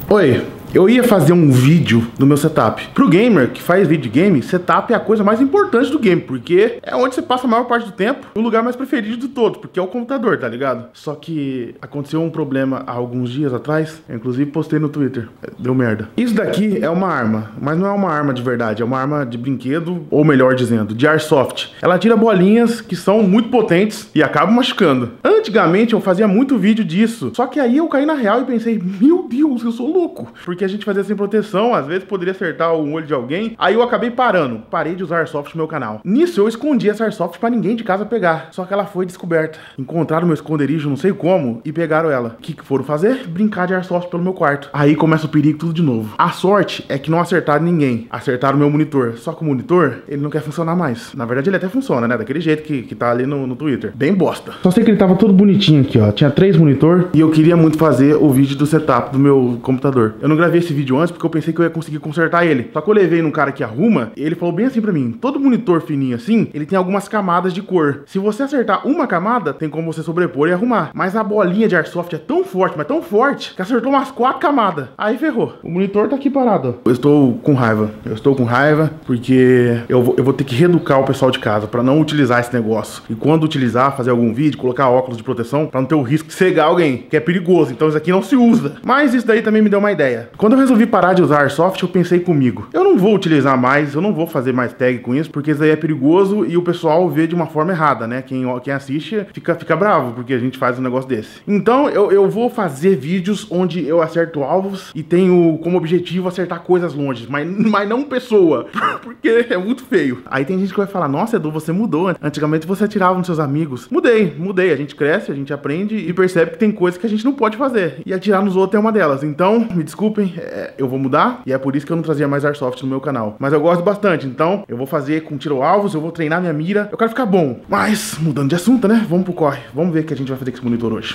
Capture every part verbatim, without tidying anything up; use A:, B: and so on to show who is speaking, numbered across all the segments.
A: Oi, eu ia fazer um vídeo do meu setup. Pro gamer que faz vídeo de game, setup é a coisa mais importante do game, porque é onde você passa a maior parte do tempo, o lugar mais preferido de todos, porque é o computador, tá ligado? Só que aconteceu um problema há alguns dias atrás, eu inclusive postei no Twitter, deu merda. Isso daqui é uma arma, mas não é uma arma de verdade, é uma arma de brinquedo, ou melhor dizendo, de airsoft. Ela tira bolinhas que são muito potentes e acabam machucando. Antigamente eu fazia muito vídeo disso, só que aí eu caí na real e pensei, meu Deus, eu sou louco. Porque a gente fazia sem proteção, às vezes poderia acertar o olho de alguém. Aí eu acabei parando, parei de usar airsoft no meu canal. Nisso eu escondi essa airsoft pra ninguém de casa pegar. Só que ela foi descoberta. Encontraram meu esconderijo, não sei como, e pegaram ela. O que que foram fazer? Brincar de airsoft pelo meu quarto. Aí começa o perigo tudo de novo. A sorte é que não acertaram ninguém. Acertaram o meu monitor. Só que o monitor, ele não quer funcionar mais. Na verdade ele até funciona, né? Daquele jeito que, que tá ali no, no Twitter. Bem bosta. Só sei que ele tava todo bonitinho aqui, ó. Tinha três monitor e eu queria muito fazer o vídeo do setup do meu computador. Eu não gravei esse vídeo antes porque eu pensei que eu ia conseguir consertar ele. Só que eu levei num cara que arruma e ele falou bem assim pra mim: todo monitor fininho assim, ele tem algumas camadas de cor. Se você acertar uma camada, tem como você sobrepor e arrumar. Mas a bolinha de airsoft é tão forte, mas tão forte, que acertou umas quatro camadas. Aí ferrou. O monitor tá aqui parado, ó. Eu estou com raiva. Eu estou com raiva porque eu vou, eu vou ter que reeducar o pessoal de casa pra não utilizar esse negócio. E quando utilizar, fazer algum vídeo, colocar óculos de proteção pra não ter o risco de cegar alguém, que é perigoso. Então isso aqui não se usa. Mas isso daí também me deu uma ideia. Quando eu resolvi parar de usar airsoft, eu pensei comigo, eu não vou utilizar mais, eu não vou fazer mais tag com isso, porque isso aí é perigoso e o pessoal vê de uma forma errada, né? Quem, quem assiste fica, fica bravo, porque a gente faz um negócio desse. Então eu, eu vou fazer vídeos onde eu acerto alvos e tenho como objetivo acertar coisas longe, mas, mas não pessoa, porque é muito feio. Aí tem gente que vai falar, nossa Edu, você mudou, antigamente você atirava nos seus amigos. Mudei, mudei, a gente cresce, a gente aprende e percebe que tem coisas que a gente não pode fazer, e atirar nos outros é uma delas. Então, me desculpem, é, eu vou mudar, e é por isso que eu não trazia mais airsoft no meu canal. Mas eu gosto bastante, então eu vou fazer com tiro-alvos, eu vou treinar minha mira, eu quero ficar bom. Mas, mudando de assunto, né? Vamos pro corre. Vamos ver o que a gente vai fazer com esse monitor hoje.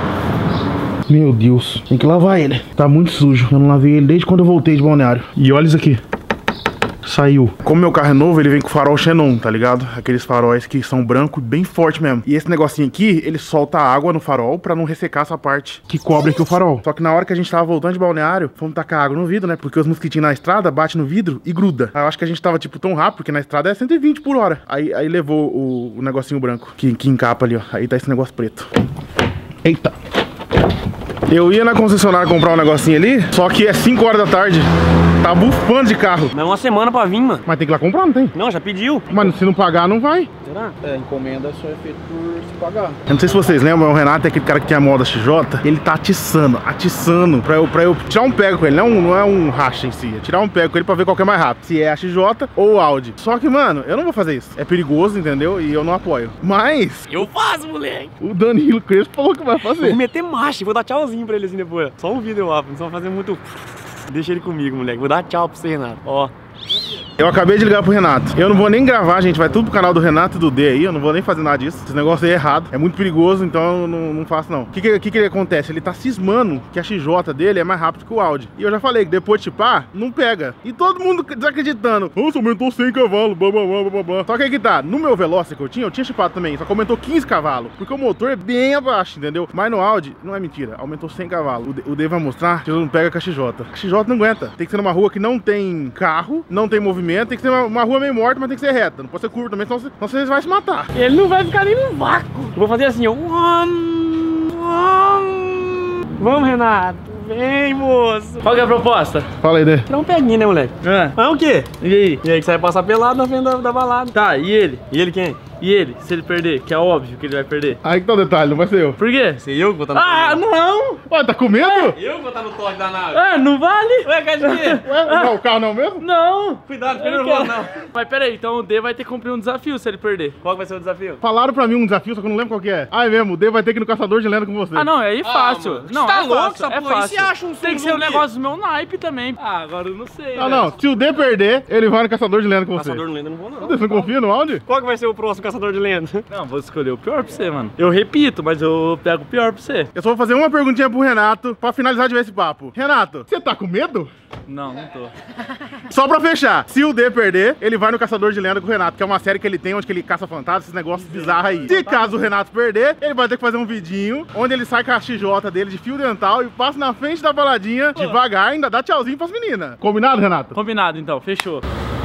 A: Meu Deus, tem que lavar ele. Tá muito sujo, eu não lavei ele desde quando eu voltei de Balneário. E olha isso aqui. Saiu. Como meu carro é novo, ele vem com farol Xenon, tá ligado? Aqueles faróis que são brancos, bem forte mesmo. E esse negocinho aqui, ele solta água no farol pra não ressecar essa parte que cobre aqui o farol. Só que na hora que a gente tava voltando de Balneário, fomos tacar água no vidro, né? Porque os mosquitinhos na estrada batem no vidro e gruda. Aí eu acho que a gente tava, tipo, tão rápido, porque na estrada é cento e vinte por hora. Aí, aí levou o, o negocinho branco, que, que encapa ali, ó. Aí tá esse negócio preto. Eita. Eu ia na concessionária comprar um negocinho ali, só que é cinco horas da tarde. Tá bufando de carro.
B: Mas é uma semana pra vir, mano.
A: Mas tem que ir lá comprar, não tem?
B: Não, já pediu.
A: Mas se não pagar, não vai.
B: Será?
C: É, encomenda só é feito por se pagar.
A: Eu não sei se vocês lembram, o Renato é aquele cara que tem a moda X J. Ele tá atiçando, atiçando pra eu, pra eu tirar um pego com ele. Não, não é um racha em si, é tirar um pego com ele pra ver qual que é mais rápido. Se é a X J ou o Audi. Só que, mano, eu não vou fazer isso. É perigoso, entendeu? E eu não apoio. Mas...
B: eu faço, moleque.
A: O Danilo Crespo falou que vai fazer.
B: Eu vou meter marcha, vou dar tchauzinho pra ele assim depois. Só um vídeo eu abro, não só fazer muito... Deixa ele comigo, moleque. Vou dar tchau pra você, Renato. Ó.
A: Eu acabei de ligar pro Renato. Eu não vou nem gravar, gente. Vai tudo pro canal do Renato e do D aí. Eu não vou nem fazer nada disso. Esse negócio aí é errado. É muito perigoso, então eu não, não faço, não. O que que, que que acontece? Ele tá cismando que a X J dele é mais rápido que o Audi. E eu já falei que depois de chipar, não pega. E todo mundo desacreditando. Nossa, aumentou cem cavalos, blá, blá, blá, blá, blá. Só que aí que tá. No meu Veloster que eu tinha, eu tinha chipado também. Só que aumentou quinze cavalos. Porque o motor é bem abaixo, entendeu? Mas no Audi, não é mentira. Aumentou cem cavalos. O D, o D vai mostrar que não pega com a X J. A X J não aguenta. Tem que ser numa rua que não tem carro, não tem movimento. Tem que ser uma, uma rua meio morta, mas tem que ser reta. Não pode ser curva também, senão, senão vocês vão se matar.
B: Ele não vai ficar nem no vácuo. Eu vou fazer assim, ó. Vamos, Renato. Vem, moço. Qual que é a proposta?
A: Fala aí, Dê.
B: Tirar um peguinho, né, moleque?
C: É.
B: Ah, o quê?
C: E aí?
B: E aí que você vai passar pelado na frente da, da balada.
C: Tá, e ele?
B: E ele quem?
C: E ele? Se ele perder, que é óbvio que ele vai perder.
A: Aí que tá o detalhe, não vai ser eu.
C: Por quê?
B: Sei eu que vou estar no
C: Ah, não!
A: Ué, tá com medo?
B: Eu que vou estar no toque da nave.
C: Ah, não vale?
B: Ué, quer dizer?
A: Ué, não, o carro não mesmo?
C: Não!
B: Cuidado,
C: Eu
B: fica
C: não
B: nervoso,
C: quero.
B: não.
C: Mas peraí, então o D vai ter que cumprir um desafio se ele perder.
B: Qual que vai ser o desafio?
A: Falaram pra mim um desafio, só que eu não lembro qual que é. Ah, é mesmo, o D vai ter que ir no caçador de lenda com você.
C: Ah, não, é aí
B: Ah,
C: fácil.
B: mano.
C: Não,
B: Você tá
C: é
B: louco,
C: fácil,
B: essa
C: é
B: porra? E
C: fácil.
B: se acha um
C: Tem que ser um
B: zumbi?
C: negócio do meu naipe também. Ah, agora eu não sei.
A: Ah,
C: velho.
A: não, se o D perder, ele vai no caçador de lenda com você.
B: Caçador não lenda, não vou não.
A: Você não confia no Audi?
B: Qual que vai ser o próximo caçador de lendas?
C: Não, vou escolher o pior pra você, mano. Eu repito, mas eu pego o pior pra você.
A: Eu só vou fazer uma perguntinha pro Renato pra finalizar de ver esse papo. Renato, você tá com medo?
C: Não, não tô.
A: Só pra fechar, se o D perder, ele vai no Caçador de Lenda com o Renato, que é uma série que ele tem onde que ele caça fantasmas, esses negócios bizarros aí. Se caso o Renato perder, ele vai ter que fazer um vidinho onde ele sai com a X J dele de fio dental e passa na frente da baladinha devagar, ainda dá tchauzinho pras meninas. Combinado, Renato?
C: Combinado, então. Fechou.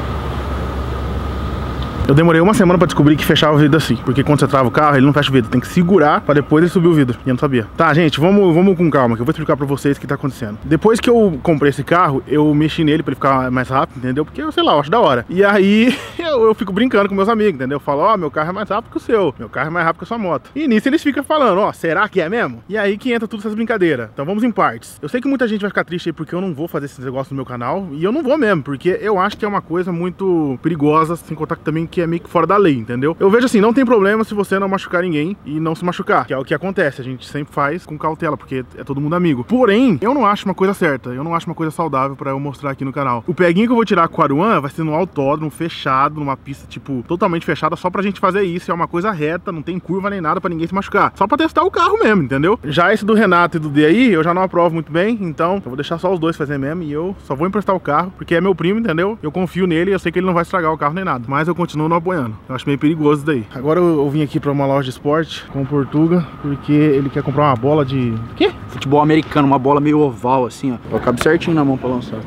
A: Eu demorei uma semana pra descobrir que fechava o vidro assim, porque quando você trava o carro, ele não fecha o vidro, tem que segurar pra depois ele subir o vidro, e eu não sabia. Tá, gente, vamos, vamos com calma, que eu vou explicar pra vocês o que tá acontecendo. Depois que eu comprei esse carro, eu mexi nele pra ele ficar mais rápido, entendeu? Porque, eu sei lá, eu acho da hora. E aí, eu, eu fico brincando com meus amigos, entendeu? Eu falo, ó, oh, meu carro é mais rápido que o seu, meu carro é mais rápido que a sua moto. E nisso eles ficam falando, ó, oh, será que é mesmo? E aí que entra tudo essas brincadeiras. Então vamos em partes. Eu sei que muita gente vai ficar triste aí porque eu não vou fazer esses negócios no meu canal, e eu não vou mesmo, porque eu acho que é uma coisa muito perigosa, sem contar que também que é meio que fora da lei, entendeu? Eu vejo assim, não tem problema se você não machucar ninguém e não se machucar, que é o que acontece, a gente sempre faz com cautela, porque é todo mundo amigo. Porém, eu não acho uma coisa certa, eu não acho uma coisa saudável pra eu mostrar aqui no canal. O peguinho que eu vou tirar com o Aruan vai ser num autódromo fechado, numa pista, tipo, totalmente fechada, só pra gente fazer isso, é uma coisa reta, não tem curva nem nada pra ninguém se machucar, só pra testar o carro mesmo, entendeu? Já esse do Renato e do D aí, eu já não aprovo muito bem, então eu vou deixar só os dois fazer mesmo e eu só vou emprestar o carro, porque é meu primo, entendeu? Eu confio nele e eu sei que ele não vai estragar o carro nem nada, mas eu continuo não apoiando. Eu acho meio perigoso isso daí. Agora eu, eu vim aqui pra uma loja de esporte com o Portuga, porque ele quer comprar uma bola de...
D: Quê? Futebol americano, uma bola meio oval assim, ó. Eu cabe certinho na mão pra lançar.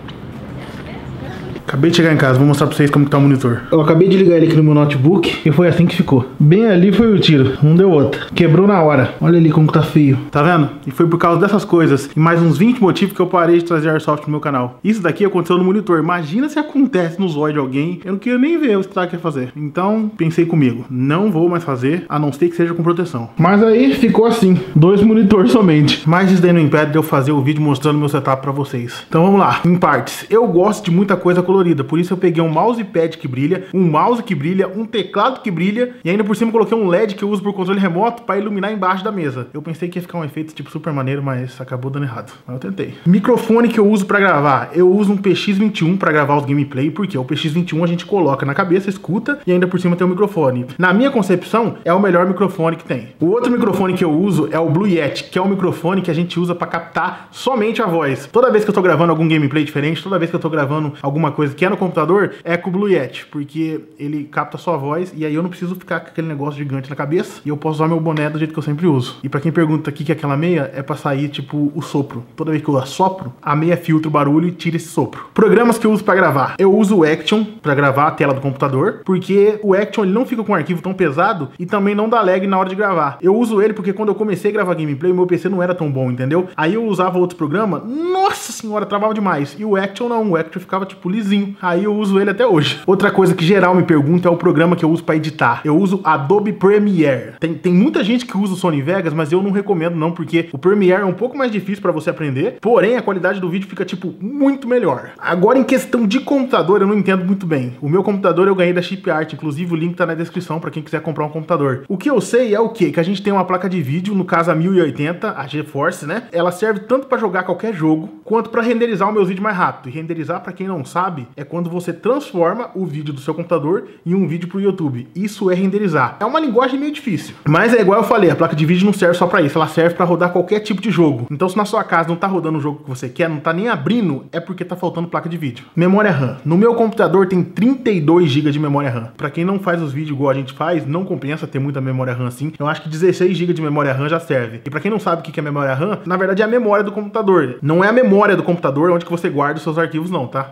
A: Acabei de chegar em casa, vou mostrar pra vocês como que tá o monitor. Eu acabei de ligar ele aqui no meu notebook e foi assim que ficou. Bem ali foi o tiro, não deu outra. Quebrou na hora. Olha ali como que tá feio. Tá vendo? E foi por causa dessas coisas e mais uns vinte motivos que eu parei de trazer Airsoft no meu canal. Isso daqui aconteceu no monitor. Imagina se acontece no zóio de alguém. Eu não queria nem ver o que tá quer fazer. Então, pensei comigo. Não vou mais fazer, a não ser que seja com proteção. Mas aí ficou assim. Dois monitores somente. Mas isso daí não impede de eu fazer o vídeo mostrando meu setup pra vocês. Então vamos lá. Em partes. Eu gosto de muita coisa colorida. Por isso eu peguei um mousepad que brilha, um mouse que brilha, um teclado que brilha e ainda por cima coloquei um L E D que eu uso por controle remoto para iluminar embaixo da mesa. Eu pensei que ia ficar um efeito tipo super maneiro, mas acabou dando errado. Mas eu tentei. Microfone que eu uso para gravar. Eu uso um P X vinte e um para gravar os gameplay, porque o P X vinte e um a gente coloca na cabeça, escuta e ainda por cima tem o microfone. Na minha concepção, é o melhor microfone que tem. O outro microfone que eu uso é o Blue Yeti, que é um microfone que a gente usa para captar somente a voz. Toda vez que eu tô gravando algum gameplay diferente, toda vez que eu tô gravando alguma coisa que é no computador, é com o Blue Yeti, porque ele capta só a voz e aí eu não preciso ficar com aquele negócio gigante na cabeça e eu posso usar meu boné do jeito que eu sempre uso. E pra quem pergunta aqui que é aquela meia, é pra sair tipo o sopro. Toda vez que eu assopro, a meia filtra o barulho e tira esse sopro. Programas que eu uso pra gravar. Eu uso o Action pra gravar a tela do computador, porque o Action ele não fica com um arquivo tão pesado e também não dá lag na hora de gravar. Eu uso ele porque quando eu comecei a gravar gameplay, o meu P C não era tão bom, entendeu? Aí eu usava outros programas, nossa senhora, travava demais. E o Action não, o Action ficava tipo lisinho. Aí eu uso ele até hoje. Outra coisa que geral me pergunta é o programa que eu uso pra editar. Eu uso Adobe Premiere. Tem, tem muita gente que usa o Sony Vegas, mas eu não recomendo não, porque o Premiere é um pouco mais difícil pra você aprender, porém a qualidade do vídeo fica tipo muito melhor. Agora em questão de computador eu não entendo muito bem. O meu computador eu ganhei da Chip Art, inclusive o link tá na descrição pra quem quiser comprar um computador. O que eu sei é o quê? Que a gente tem uma placa de vídeo, no caso a mil e oitenta, a GeForce, né? Ela serve tanto pra jogar qualquer jogo, quanto pra renderizar os meus vídeos mais rápido. E renderizar, pra quem não sabe, é quando você transforma o vídeo do seu computador em um vídeo pro YouTube. Isso é renderizar. É uma linguagem meio difícil. Mas é igual eu falei, a placa de vídeo não serve só pra isso, ela serve pra rodar qualquer tipo de jogo. Então se na sua casa não tá rodando o jogo que você quer, não tá nem abrindo, é porque tá faltando placa de vídeo. Memória RAM. No meu computador tem trinta e dois gigas de memória RAM. Pra quem não faz os vídeos igual a gente faz, não compensa ter muita memória RAM assim. Eu acho que dezesseis gigas de memória RAM já serve. E pra quem não sabe o que é memória RAM, na verdade é a memória do computador. Não é a memória do computador onde que você guarda os seus arquivos não, tá?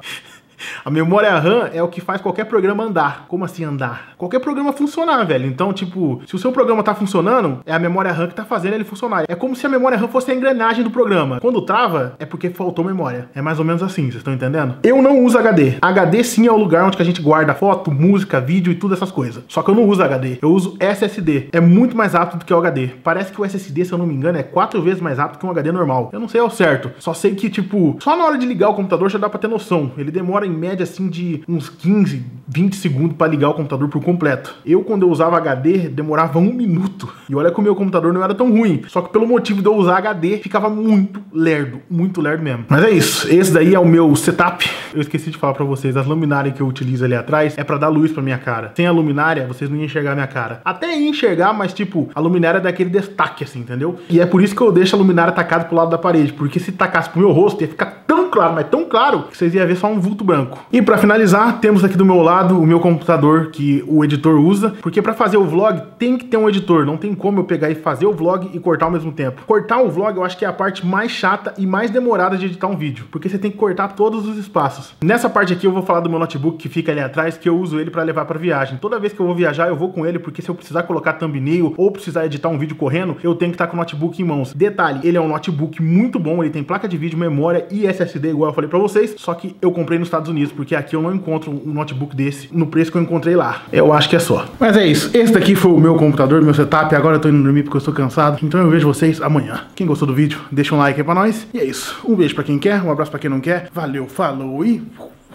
A: A memória RAM é o que faz qualquer programa andar. Como assim andar? Qualquer programa funcionar, velho. Então, tipo, se o seu programa tá funcionando, é a memória RAM que tá fazendo ele funcionar. É como se a memória RAM fosse a engrenagem do programa. Quando trava, é porque faltou memória. É mais ou menos assim, vocês estão entendendo? Eu não uso H D. H D sim é o lugar onde a gente guarda foto, música, vídeo e tudo essas coisas. Só que eu não uso H D. Eu uso S S D. É muito mais rápido do que o H D. Parece que o S S D, se eu não me engano, é quatro vezes mais rápido que um H D normal. Eu não sei ao certo. Só sei que, tipo, só na hora de ligar o computador já dá pra ter noção. Ele demora demora em média assim de uns quinze, vinte segundos pra ligar o computador por completo. Eu, quando eu usava H D, demorava um minuto. E olha que o meu computador não era tão ruim. Só que pelo motivo de eu usar H D, ficava muito lerdo. Muito lerdo mesmo. Mas é isso. Esse daí é o meu setup. Eu esqueci de falar pra vocês. As luminárias que eu utilizo ali atrás é pra dar luz pra minha cara. Sem a luminária, vocês não iam enxergar a minha cara. Até ia enxergar, mas tipo, a luminária é daquele destaque assim, entendeu? E é por isso que eu deixo a luminária tacada pro lado da parede. Porque se tacasse pro meu rosto, ia ficar tão claro, mas tão claro, que vocês iam ver só um vulto branco. E pra finalizar, temos aqui do meu lado o meu computador que o editor usa. Porque pra fazer o vlog, tem que ter um editor. Não tem como eu pegar e fazer o vlog e cortar ao mesmo tempo. Cortar o vlog eu acho que é a parte mais chata e mais demorada de editar um vídeo. Porque você tem que cortar todos os espaços. Nessa parte aqui eu vou falar do meu notebook que fica ali atrás, que eu uso ele pra levar pra viagem. Toda vez que eu vou viajar eu vou com ele, porque se eu precisar colocar thumbnail ou precisar editar um vídeo correndo, eu tenho que estar com o notebook em mãos. Detalhe, ele é um notebook muito bom, ele tem placa de vídeo, memória e S S D igual eu falei pra vocês, só que eu comprei nos Estados Unidos, porque aqui eu não encontro um notebook desse no preço que eu encontrei lá. Eu acho que é só. Mas é isso, esse daqui foi o meu computador, meu setup, agora eu tô indo dormir porque eu estou cansado, então eu vejo vocês amanhã. Quem gostou do vídeo, deixa um like aí pra nós, e é isso. Um beijo pra quem quer, um abraço pra quem não quer, valeu, falou e...